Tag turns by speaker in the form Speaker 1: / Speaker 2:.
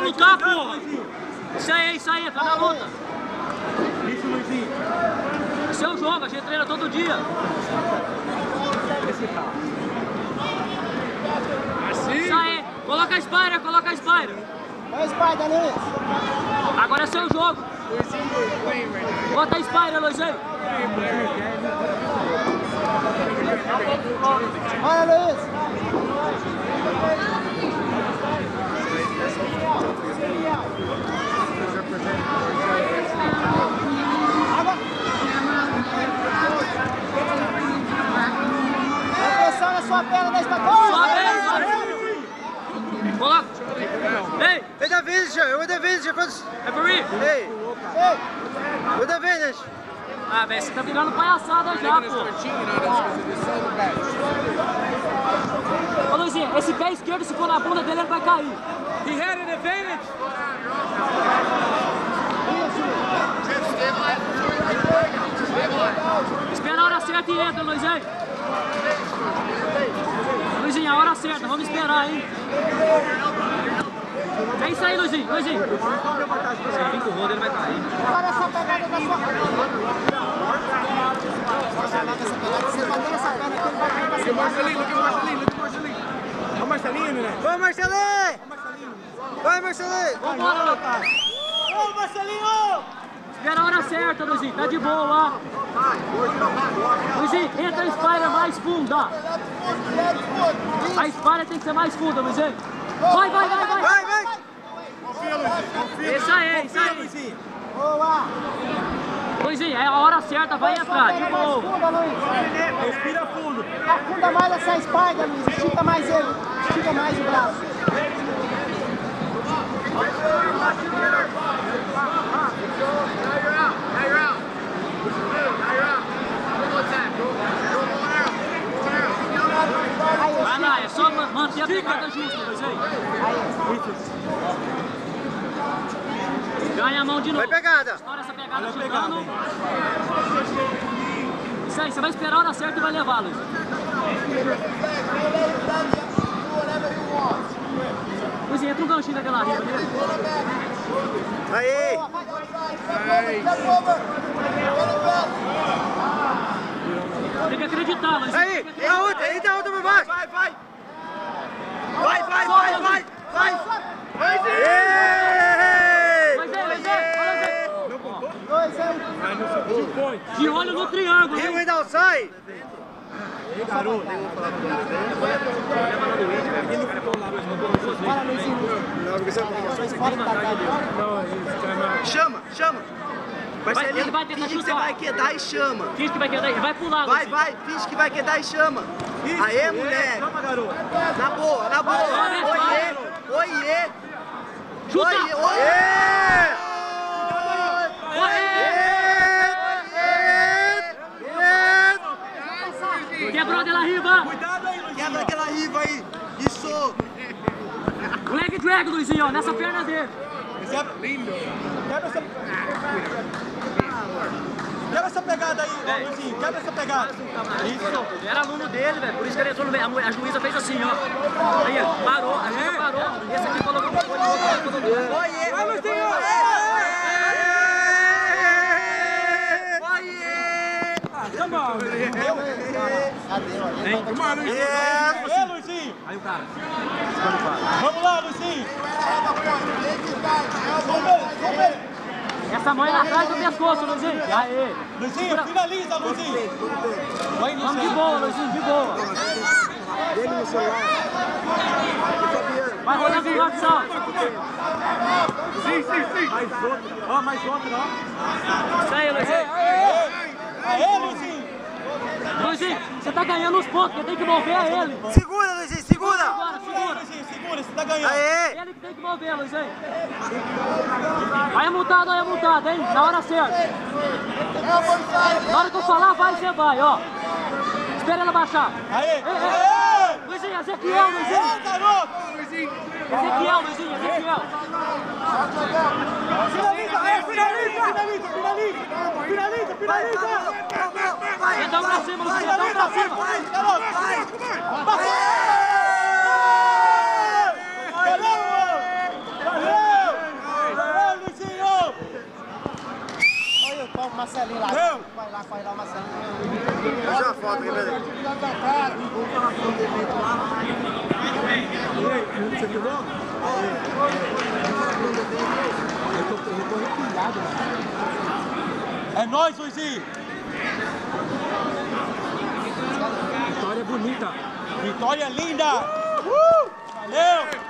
Speaker 1: lutar, porra! Isso aí, tá na luta!
Speaker 2: Isso, Luizinho!
Speaker 1: Esse é o jogo, a gente treina todo dia!
Speaker 2: Assim!
Speaker 1: Isso aí! Coloca a Spider, coloca a Spider!
Speaker 3: Vai, Spider, Luiz!
Speaker 1: Agora é seu jogo! Bota a Spider, Luizinho!
Speaker 3: Olha, Luiz! Atenção na sua perna da espada!
Speaker 1: Coloca! Ei!
Speaker 4: Hey, the vision! With the vision!
Speaker 1: Referee!
Speaker 4: Hey! With the finish!
Speaker 1: Ah, velho, você tá virando palhaçada já, pô! Ô, Luizinho, esse pé esquerdo, se for na bunda dele, ele vai cair!
Speaker 2: He had an advantage!
Speaker 1: Espera a hora certa e entra, Luizinho! Luizinho, a hora certa, vamos esperar, hein? É isso aí, Luizinho, Luizinho! Se ele vir com o rodo, ele vai cair.
Speaker 3: Olha essa pegada da sua... Você bater essa perna aqui, ele vai cair pra cima.
Speaker 2: Marcelinho, look at Marcelinho, look at Marcelinho! Olha o Marcelinho, né?
Speaker 4: Vai, Marcelinho! Vai, Marcelinho!
Speaker 1: Vambora, Luizinho!
Speaker 3: Ô, Marcelinho!
Speaker 1: Espera a hora certa, Luizinho, tá de boa. Luizinho, entra a Spider mais funda. A Spider tem que ser mais funda, Luizinho. Vai!
Speaker 4: Vai, vai!
Speaker 1: Isso aí, isso aí.
Speaker 2: Luizinho!
Speaker 3: Boa!
Speaker 1: Luizinho, é a hora certa, vai entrar, de boa.
Speaker 3: Funda, Luiz!
Speaker 2: Respira fundo!
Speaker 3: Afunda mais essa Spider, Luiz! Estica mais ele! Estica mais o braço!
Speaker 1: Vai lá, é só manter a pegada justa, Luizinho. Ganha a mão de novo.
Speaker 4: Vai, pegada!
Speaker 1: Estoura essa pegada chegando. Isso aí, você vai esperar a hora certa e vai levar, Luiz. Luizinho, entra um ganchinho daquela riba dele.
Speaker 4: Aí!
Speaker 1: Tem que acreditar, Luizinho.
Speaker 4: Aí! Dá outra por baixo!
Speaker 2: Vai, vai!
Speaker 4: Vai!
Speaker 1: Luizinho, de olho no triângulo,
Speaker 4: He
Speaker 1: hein?
Speaker 4: went outside!
Speaker 2: Garoto!
Speaker 3: Fala, Luizinho!
Speaker 4: Chama!
Speaker 1: Ele vai tentar
Speaker 4: Finge que você
Speaker 1: chutar.
Speaker 4: vai quedar e chama!
Speaker 1: Finge que vai quedar, ele vai pular,
Speaker 4: Vai,
Speaker 1: Luizinho.
Speaker 4: finge que vai quedar e chama! Aê, moleque!
Speaker 2: Chama, garoto!
Speaker 4: Na boa! Oiê!
Speaker 1: Chuta!
Speaker 4: Oiê!
Speaker 1: Quebrou aquela riba!
Speaker 2: Cuidado aí, Luizinho!
Speaker 4: Quebra aquela riva aí! Isso!
Speaker 1: O leg drag, Luizinho, ó, nessa perna dele.
Speaker 2: Lindo! Quebra essa pegada aí, Luizinho! Quebra essa pegada!
Speaker 1: Isso, era aluno dele, velho, por isso que ele entrou no meio. A juíza fez assim, ó. Aí, ó, parou, a juíza parou. Esse aqui colocou no olho.
Speaker 4: Oiê!
Speaker 2: Vai, Luizinho! Come on! Come on, Luizinho! Ei, Luizinho!
Speaker 1: Aí o cara.
Speaker 2: Vamos lá, Luizinho!
Speaker 1: Essa mão é atrás do pescoço, Luizinho. Aê.
Speaker 2: Luizinho, finaliza, Luizinho! Vai no
Speaker 1: Vamos de boa, Luizinho, de boa. Vai rodando o coração.
Speaker 2: Sim! Mais outra! Ó, mais outra, ó!
Speaker 1: Isso aí, Luizinho.
Speaker 2: Aê, Luizinho!
Speaker 1: Luizinho, você tá ganhando os pontos, quem tem que mover é ele.
Speaker 4: Segura, Luizinho! Segura!
Speaker 1: Agora,
Speaker 2: Segura,
Speaker 1: segura.
Speaker 2: Luizinho, segura, você tá ganhando!
Speaker 4: Aê!
Speaker 1: Ele que tem que mover, Luizinho. Aí é multado, hein? Na hora certa. Na hora que eu falar, vai, você vai, ó. Espera ela baixar.
Speaker 2: Aê!
Speaker 1: Ei.
Speaker 2: Aê!
Speaker 1: Luizinho, Ezequiel, Luizinho.
Speaker 2: Aê, garoto!
Speaker 1: Ezequiel, Luizinho, Ezequiel.
Speaker 2: Finaliza!
Speaker 1: Tentão pra cima, Luizinho, tentão pra cima.
Speaker 2: Valeu!
Speaker 3: Marcelinho lá.
Speaker 2: Meu.
Speaker 3: Vai lá, o Marcelinho.
Speaker 4: Deixa uma foto aqui, velho.
Speaker 2: Você filmou? Eu tô arrepiado, mano. É nóis, Luizinho! Vitória bonita! Vitória linda! Valeu!